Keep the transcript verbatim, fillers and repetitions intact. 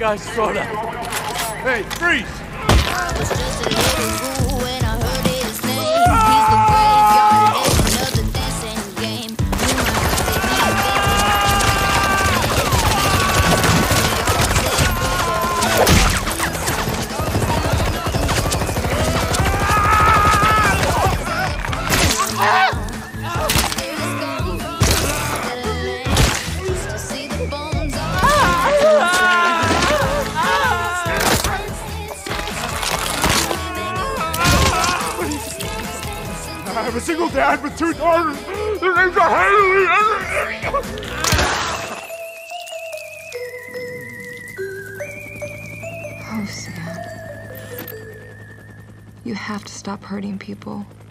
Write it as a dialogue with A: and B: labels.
A: guys, slow down. Hey, freeze!
B: I was just a little fool when I heard his name. He's the graveyard legend of the dancing game. You
A: I have a single dad with two daughters. Their names are Haley.
C: Oh, Sam. You have to stop hurting people.